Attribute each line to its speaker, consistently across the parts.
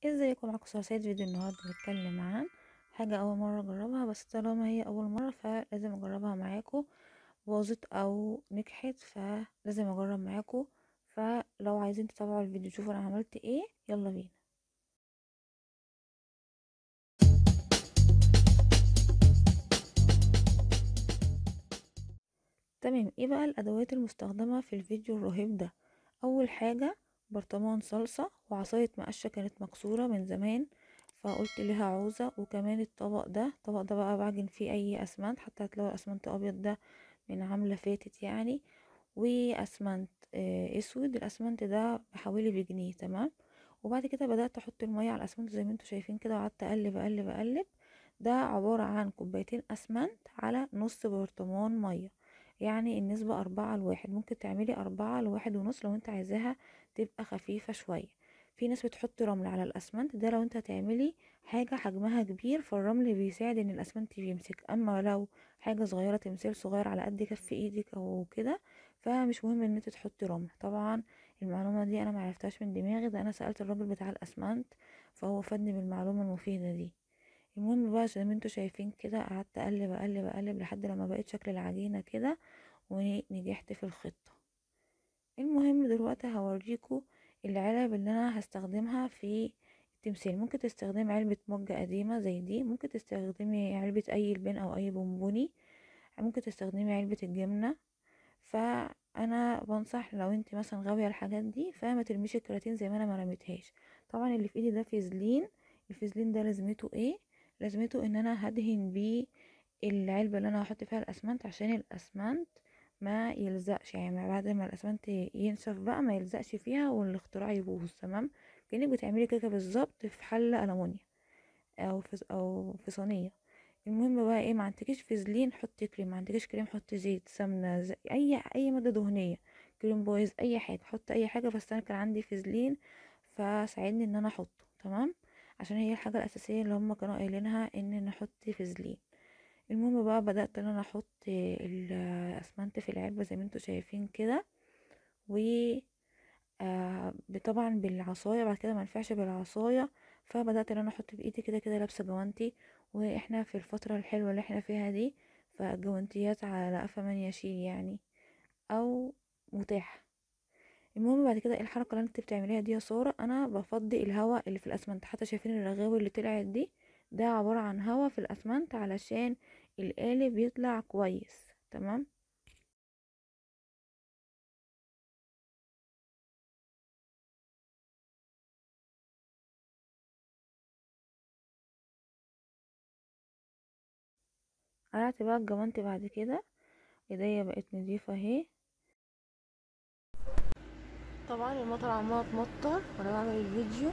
Speaker 1: ازيكم؟ معاكم سعاد. فيديو النهارده بنتكلم عن حاجه اول مره اجربها، بس طالما هي اول مره فلازم اجربها معاكم. باظت او نجحت فلازم اجرب معاكم. فلو عايزين تتابعوا الفيديو تشوفوا انا عملت ايه، يلا بينا. تمام، ايه بقى الادوات المستخدمه في الفيديو الرهيب ده؟ اول حاجه برطمان صلصه وعصايه مقشه كانت مكسوره من زمان فقلت لها عوزه، وكمان الطبق ده بقى بعجن فيه اي اسمنت، حتى هتلاقوا اسمنت ابيض ده من عامله فاتت يعني، واسمنت اسود. الاسمنت ده بحوالي بجنيه. تمام. وبعد كده بدات احط الميه على الاسمنت زي ما انتوا شايفين كده، وقعدت اقلب اقلب اقلب. ده عباره عن كوبايتين اسمنت على نص برطمان ميه، يعني النسبة 4 ل1. ممكن تعملي 4 ل1.5 لو انت عايزاها تبقى خفيفة شوية. في ناس بتحط رمل على الأسمنت ده لو انت هتعملي حاجة حجمها كبير، فالرمل بيساعد ان الأسمنت بيمسك. اما لو حاجة صغيرة، تمثال صغير على قد كف ايدك او كده، فمش مهم ان انت تحطي رمل. طبعا المعلومة دي انا معرفتهاش من دماغي، ده انا سألت الراجل بتاع الأسمنت فهو فادني بالمعلومة المفيدة دي. المهم بقى زي ما انتوا شايفين كده، قعدت اقلب اقلب اقلب لحد لما بقيت شكل العجينة كده ونجحت في الخطة. المهم دلوقتي هوريكم العلب اللي انا هستخدمها في التمثال. ممكن تستخدمي علبة مج قديمة زي دي، ممكن تستخدمي علبة اي لبان او اي بونبوني، ممكن تستخدمي علبة الجبنة. فانا بنصح لو انت مثلا غاوية الحاجات دي فما ترميش الكراتين زي ما انا ما رميتهاش. طبعا اللي في ايدي ده فازلين. الفازلين ده لازمته ايه؟ لازمته ان انا هدهن بيه العلبة اللي انا هحط فيها الاسمنت، عشان الاسمنت ما يلزقش، يعني بعد ما الاسمنت ينشف بقى ما يلزقش فيها والاختراع يبوظ. تمام. كأنك بتعملي كده بالظبط في حلة ألمونيا او في صينية. المهم بقى ايه، ما عندكيش فازلين حطي كريم، ما عندكيش كريم حطي زيت سمنه، اي ماده دهنيه، كريم بويز، اي حاجه حطي اي حاجه. بس انا كان عندي فازلين فساعدني ان انا احطه. تمام. عشان هي الحاجه الاساسيه اللي هم كانوا قايلينها ان نحط فازلين. المهم بقى بدات ان انا احط الاسمنت في العلبه زي ما انتوا شايفين كده، و طبعا بالعصايه. بعد كده ما ينفعش بالعصايه، فبدات ان انا احط بايدي كده كده لابسه جوانتي، واحنا في الفتره الحلوه اللي احنا فيها دي فالجوانتيات على قفا من يشيل يعني، او متاح. المهم بعد كده الحركه اللي انت بتعمليها دي يا ساره، انا بفضي الهواء اللي في الاسمنت. حتى شايفين الرغاوي اللي طلعت دي، ده عباره عن هواء في الاسمنت علشان القالب يطلع كويس. تمام. قلعت بقى الجوانتي بعد كده، ايديا بقت نضيفه اهي. طبعا المطر عماله تمطر وانا بعمل الفيديو.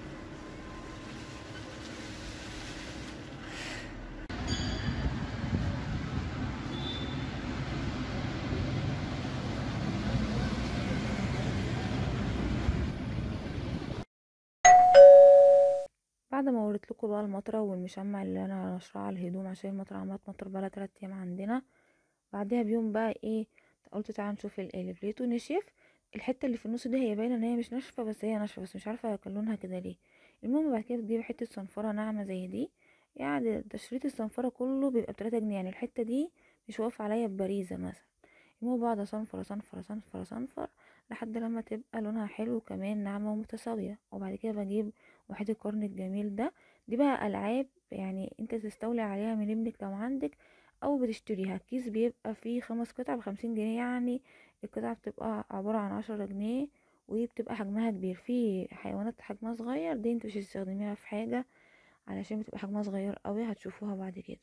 Speaker 1: بعد ما وريت لكم بقى المطره والمشمع اللي انا نشراه على الهدوم عشان المطر عماله تمطر بقى 3 ايام عندنا، بعدها بيوم بقى ايه، قلت تعالى نشوف القالب. لقيته نشف. الحته اللي في النص دي هي باينه ان هي مش ناشفه، بس هي ناشفه، بس مش عارفه كان لونها كده ليه. المهم بعد كده بتجيبي حته صنفره ناعمه زي دي، يعني ده شريط الصنفره كله بيبقى ب3 جنيه، يعني الحته دي مش واقفه عليا ببريزه مثلا. المهم بقعد اصنفر اصنفر اصنفر اصنفر لحد لما تبقى لونها حلو كمان ناعمه ومتساويه. وبعد كده بجيب وحيد القرن الجميل ده. دي بقى العاب يعني انت تستولي عليها من ابنك لو عندك، او بتشتريها كيس بيبقى فيه 5 قطع ب50 جنيه، يعني القطعة بتبقى عبارة عن 10 جنيه، وبتبقى حجمها كبير. في حيوانات حجمها صغير دي انت مش هتستخدميها في حاجة علشان بتبقى حجمها صغير قوي، هتشوفوها بعد كده.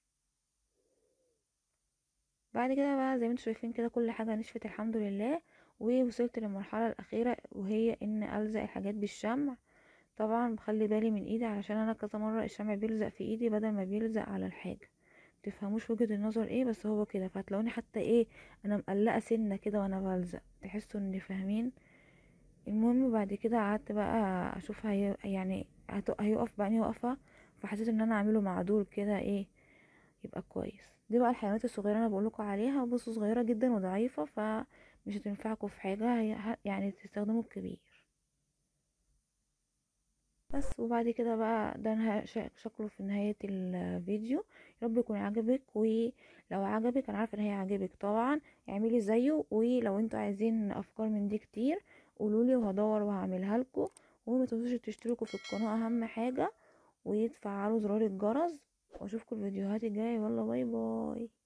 Speaker 1: بعد كده بقى زي ما انتوا شايفين كده كل حاجة نشفت الحمد لله، ووصلت للمرحلة الأخيرة وهي ان ألزق الحاجات بالشمع. طبعا بخلي بالي من ايدي علشان انا كذا مرة الشمع بيلزق في ايدي بدل ما بيلزق على الحاجة. متفهموش وجهة النظر ايه، بس هو كده. فهتلاقوني حتى ايه، انا مقلقة سنة كده وانا بلزق، تحسوا اني فاهمين. المهم بعد كده قعدت بقى اشوف يعني هيقف بقى وقفة، فحسيت ان انا اعمله معدول كده ايه يبقى كويس. دي بقى الحيوانات الصغيرة انا بقولكوا عليها، بصوا صغيرة جدا وضعيفة فمش هتنفعكوا في حاجة، يعني تستخدموا الكبير. بس. وبعد كده بقى ده شكله في نهاية الفيديو. يا رب يكون عجبك، ولو عجبك انا عارفه ان هي عجبك طبعا اعملي زيه. ولو انتوا عايزين افكار من دي كتير قولولي وهدور وهعملها لكم. وما تنسوش تشتركوا في القناه اهم حاجه، وتفعلوا زرار الجرس. واشوفكم الفيديوهات الجايه. يلا باي باي.